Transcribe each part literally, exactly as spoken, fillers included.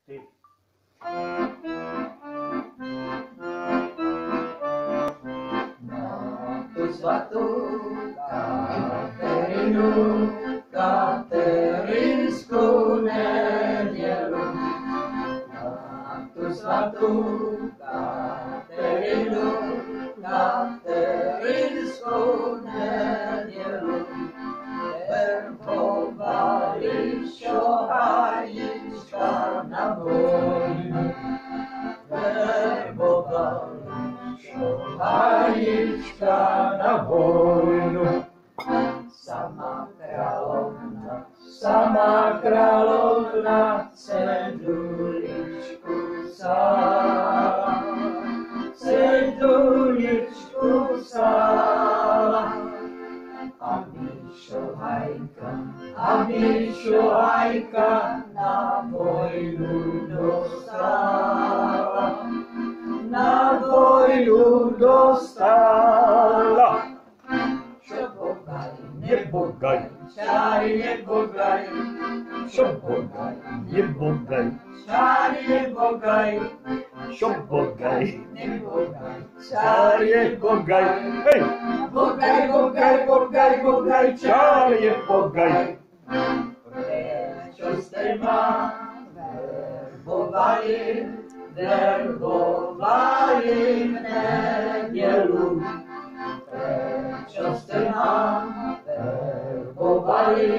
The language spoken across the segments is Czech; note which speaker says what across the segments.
Speaker 1: Ty.
Speaker 2: Na tu svatou Katerinu, Katerinskou nedělu. Na tu svatou Katerinu, Katerinskou nedělu. Verbovali šohájíčka na vojnu. Verbovali šohájíčka na vojnu. Sama královna, sama královna ceduličku psala. Ceduličku psala. A Míšohajka, a Míšohajka na vojnu dostala. Na vojnu dostala. Šobogaj, nebogaj, čáry nebogaj.
Speaker 1: Šobogaj, nebogaj,
Speaker 2: Čáry nebogaj.
Speaker 1: šobogaj,
Speaker 2: Nebogaj,
Speaker 1: čáry nebogaj. Hej!
Speaker 2: Bogaj, bogaj, bogaj, bogaj,
Speaker 1: Čáry nebogaj.
Speaker 2: Prečo ste ma verbovali, verbovali v nedělu? Prečo ste ma verbovali,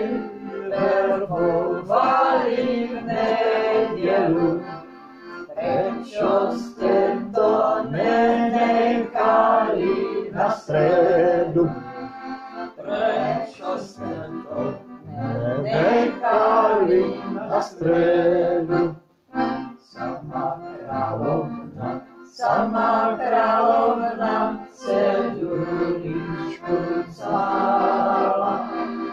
Speaker 2: verbovali v nedělu? Prečo ste to nenechali na
Speaker 1: Středu.
Speaker 2: Prečo ste to nenechali
Speaker 1: Na středu.
Speaker 2: Sama královna, sama královna ceduličku psala.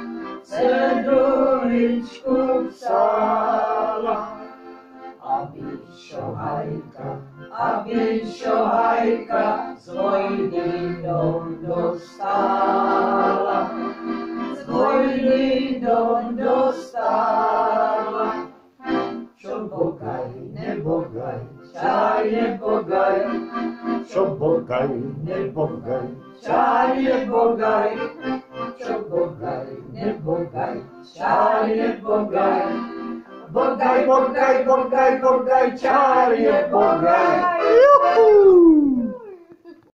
Speaker 2: Ceduličku psala. A Míšohajka, a Míšohajka s vojninou dostala. S vojninou dostala. Šobogaj, nebogaj, čáry nebogaj.
Speaker 1: Šobogaj, nebogaj,
Speaker 2: Čáry nebogaj. Šobogaj, nebogaj, čáry nebogaj. Bogaj, bogaj, bogaj, bogaj, čáry nebogaj.
Speaker 1: Juhu!